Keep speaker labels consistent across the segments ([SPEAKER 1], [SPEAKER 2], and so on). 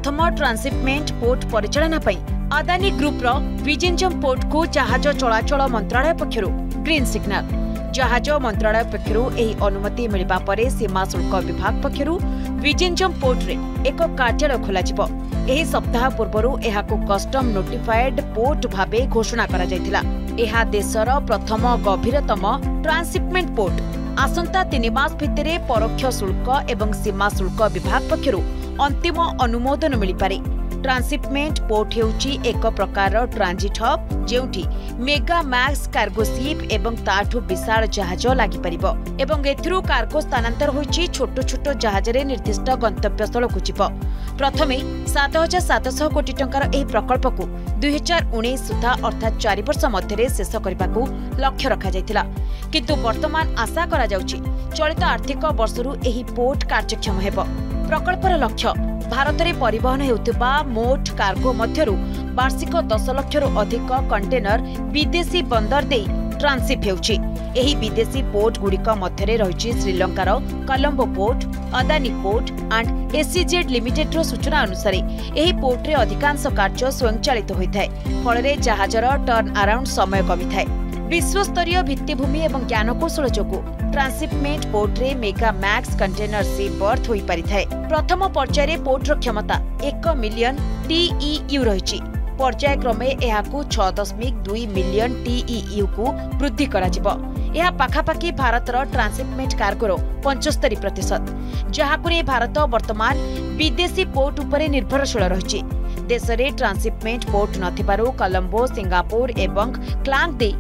[SPEAKER 1] प्रथम transshipment port परिचालना पई अदानी ग्रुप रो विजिंजम पोर्ट को जहाज चलाचल मंत्रालय पक्षरु ग्रीन सिग्नल। जहाज मंत्रालय पक्षरु एही अनुमति मिलबा परे सीमा शुल्क विभाग पक्षरु विजिंजम पोर्ट रे एक कार्यालय खोला जिवो। एही सप्ताह पूर्वरु एहाको कस्टम नोटिफाइड पोर्ट भाबे घोषणा करा जायतिला। एहा देशर प्रथम गभीरतम ट्रांसशिपमेंट पोर्ट। आसंता 3 मास भितरे परोक्ष शुल्क एवं सीमा शुल्क विभाग पक्षरु अंतिम अनुमोदन मिल पारे। ट्रांसशिपमेंट पोर्ट हेउची एक प्रकार ट्रांजिट हब जेउठी मेगा मैक्स कार्गो शिप एवं ताठू विशाल जहाज लागि परिबो एवं एथिरु कार्गो स्थानांतर होईची छोट छोट जहाज रे निर्दिष्ट गंतव्य स्थल को जिवो। प्रथमे 7700 कोटी टंकार एही प्रकल्प को 2019 सुधा अर्थात 4 वर्ष मध्यरे शेष करबाकू लक्ष्य रखा जायतिला, किंतु वर्तमान आशा करा जाउची चलित आर्थिक वर्षरु एही पोर्ट कार्यक्षम हेबो। प्रकल्पर लक्ष्य भारत में परिवहन हेउथिबा मोट कार्गो मध्यरु वार्षिक 10 लाख अधिक कंटेनर विदेशी बंदर दे ट्रांसशिप हेउछि। एही विदेशी पोर्ट गुड़िक मध्यरे रहिछि श्रीलंकार Colombo port, Adani port and SEZ limited रो सूचना अनुसार एही पोर्ट रे अधिकांश कार्य स्वयंचालित होइथाय, फଳରେ जहाजर टर्न अराउंड समय कमिथाय। विश्वस्तरीय भित्तिभूमि एवं ज्ञानकौशल जोगु ट्रांसशिपमेंट पोर्ट रे mega max container ship berth होई परिथाय। प्रथम पर्याय पोर्ट रो क्षमता 1 मिलियन TEU रहिछि। पर्यायक्रमे एहाकू 6.2 मिलियन TEU को वृद्धि करा जिवो। यह पाखापाखि भारतर ट्रांसशिपमेंट कार्गोर 75%, जहाकुरे भारत वर्तमान विदेशी पोर्ट उपरे निर्भरशील रहिछि। देश में ट्रांसशिपमेंट पोर्ट नथिबारु कोलंबो, सिंगापुर एवं क्लांग दे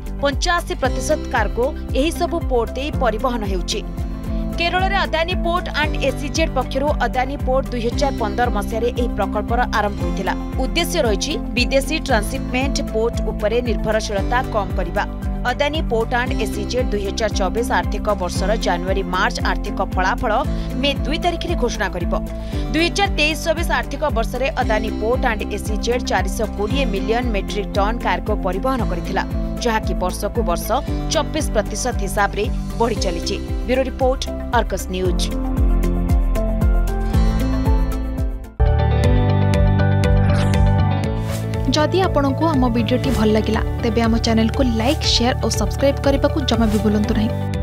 [SPEAKER 1] 85% कार्गो एही सबु पोर्ट दे परिवहन हेउछि। केरल रे अदानी पोर्ट एंड एससीजेड पक्षरु अदानी पोर्ट 2015 मसियारे एही प्रकल्पर आरंभ होइतिला। उद्देश्य रहिछि विदेशी ट्रांसशिपमेंट पोर्ट उपरे निर्भरशीलता कम करिबा। अदानी पोर्ट एंड एससीजेड 2024 आर्थिक वर्षर जनवरी मार्च आर्थिक फलाफल मे 2 तारिख रे घोषणा करिबो। 2023-24 आर्थिक वर्ष रे Adani port and SEZ 420 million metric ton cargo परिवहन करिथिला, जहाकी वर्ष को वर्ष 24% हिसाब रे बढ़ी चलीछि। Bureau report, Argus news.
[SPEAKER 2] जदि आपंक आम भिडी भल लगा तेब आम चैनल को लाइक, शेयर और सब्सक्राइब करने को जमा भी भूलु नहीं।